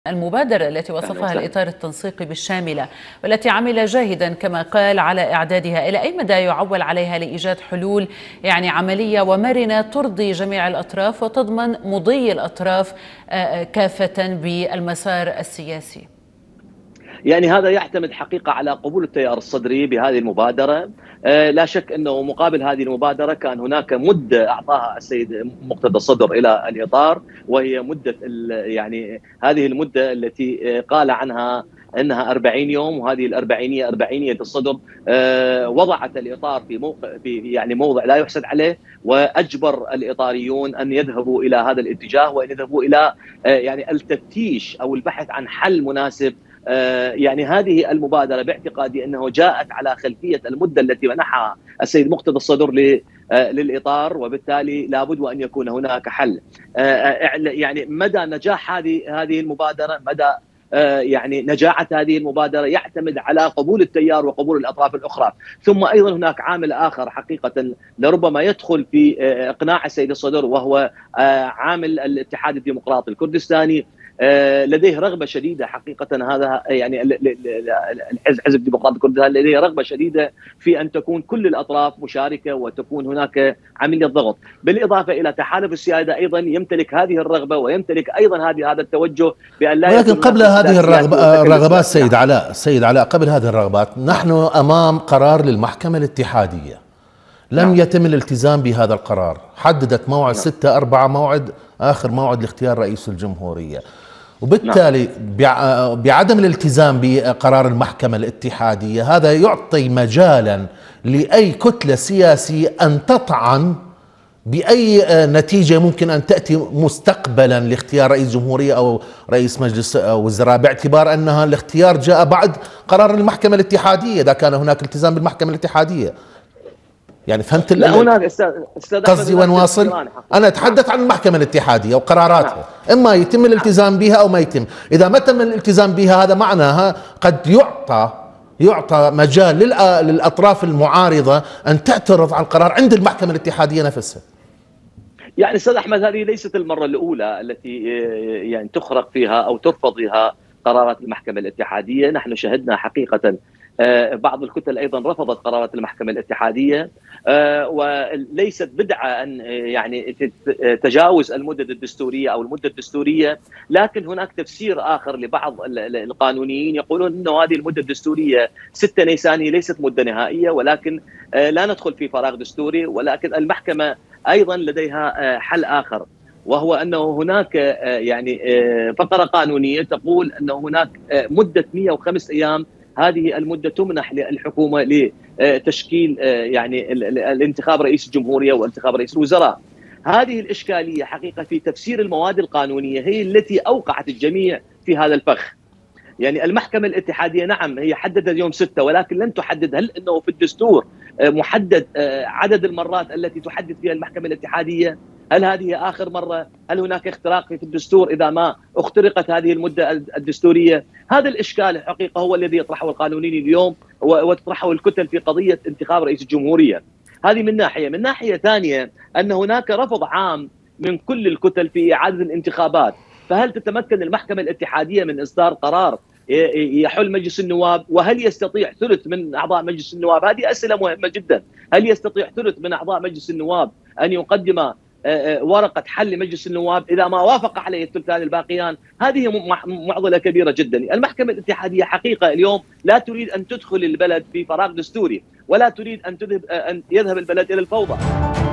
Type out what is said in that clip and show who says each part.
Speaker 1: المبادرة التي وصفها الإطار التنسيقي بالشاملة والتي عمل جاهدا كما قال على إعدادها، إلى أي مدى يعول عليها لإيجاد حلول عملية ومرنة ترضي جميع الأطراف وتضمن مضي الأطراف كافة بالمسار السياسي؟
Speaker 2: يعني هذا يعتمد حقيقة على قبول التيار الصدري بهذه المبادرة. لا شك أنه مقابل هذه المبادرة كان هناك مدة أعطاها السيد مقتدى الصدر إلى الإطار، وهي مدة يعني هذه المدة التي قال عنها انها 40 يوم، وهذه أربعينية الصدر وضعت الاطار في موضع لا يحسد عليه، واجبر الاطاريون ان يذهبوا الى هذا الاتجاه وان يذهبوا الى يعني التفتيش او البحث عن حل مناسب. يعني هذه المبادرة باعتقادي أنه جاءت على خلفية المدة التي منحها السيد مقتدى الصدر للإطار، وبالتالي لابد وأن يكون هناك حل. يعني مدى نجاح هذه المبادرة، مدى يعني نجاعة هذه المبادرة يعتمد على قبول التيار وقبول الأطراف الأخرى. ثم أيضا هناك عامل آخر حقيقة لربما يدخل في إقناع السيد الصدر، وهو عامل الاتحاد الديمقراطي الكردستاني. لديه رغبة شديدة حقيقة، هذا يعني الحزب الديمقراطي الكردستاني لديه رغبة شديدة في أن تكون كل الأطراف مشاركة وتكون هناك عملية ضغط، بالإضافة إلى تحالف السيادة أيضا يمتلك هذه الرغبة ويمتلك أيضا هذا التوجه بأن لا.
Speaker 3: ولكن قبل هذه الرغبات سيد علاء، قبل هذه الرغبات نحن أمام قرار للمحكمة الاتحادية لم يتم الالتزام بهذا القرار. حددت موعد 6/4 موعد آخر موعد لاختيار رئيس الجمهورية، وبالتالي بعدم الالتزام بقرار المحكمة الاتحادية هذا يعطي مجالا لأي كتلة سياسية أن تطعن بأي نتيجة ممكن أن تأتي مستقبلا لاختيار رئيس جمهورية أو رئيس مجلس وزراء، باعتبار أنها الاختيار جاء بعد قرار المحكمة الاتحادية إذا كان هناك التزام بالمحكمة الاتحادية. يعني فهمت قصدي وين واصل؟ أنا أتحدث عن المحكمة الاتحادية وقراراتها، إما يتم الالتزام بها أو ما يتم. إذا ما تم الالتزام بها هذا معناها قد يعطى مجال للأطراف المعارضة أن تعترض على القرار عند المحكمة الاتحادية نفسها.
Speaker 2: يعني أستاذ أحمد، هذه ليست المرة الأولى التي يعني تخرق فيها أو ترفض فيها قرارات المحكمة الاتحادية. نحن شهدنا حقيقة بعض الكتل أيضا رفضت قرارات المحكمة الاتحادية، وليست بدعة أن يعني تجاوز المدة الدستورية أو المدة الدستورية، لكن هناك تفسير آخر لبعض القانونيين يقولون أنه هذه المدة الدستورية 6 نيسانية ليست مدة نهائية، ولكن لا ندخل في فراغ دستوري. ولكن المحكمة أيضا لديها حل آخر، وهو أنه هناك يعني فقرة قانونية تقول أنه هناك مدة 105 أيام، هذه المدة تمنح للحكومة لتشكيل يعني الانتخاب رئيس الجمهورية وانتخاب رئيس الوزراء. هذه الإشكالية حقيقة في تفسير المواد القانونية هي التي أوقعت الجميع في هذا الفخ. يعني المحكمة الاتحادية نعم هي حددت يوم 6، ولكن لم تحدد هل أنه في الدستور محدد عدد المرات التي تحدد فيها المحكمة الاتحادية؟ هل هذه آخر مرة؟ هل هناك اختراق في الدستور إذا ما اخترقت هذه المدة الدستورية؟ هذا الإشكال الحقيقة هو الذي يطرحه القانونيين اليوم وتطرحه الكتل في قضية انتخاب رئيس الجمهورية. هذه من ناحية. من ناحية ثانية أن هناك رفض عام من كل الكتل في إعادة الانتخابات، فهل تتمكن المحكمة الاتحادية من إصدار قرار يحل مجلس النواب؟ وهل يستطيع ثلث من أعضاء مجلس النواب؟ هذه أسئلة مهمة جدا. هل يستطيع ثلث من أعضاء مجلس النواب أن يقدم ورقة حل لمجلس النواب إذا ما وافق عليه الثلثان الباقيان؟ هذه معضلة كبيرة جدا. المحكمة الاتحادية حقيقة اليوم لا تريد أن تدخل البلد في فراغ دستوري، ولا تريد أن يذهب البلد إلى الفوضى.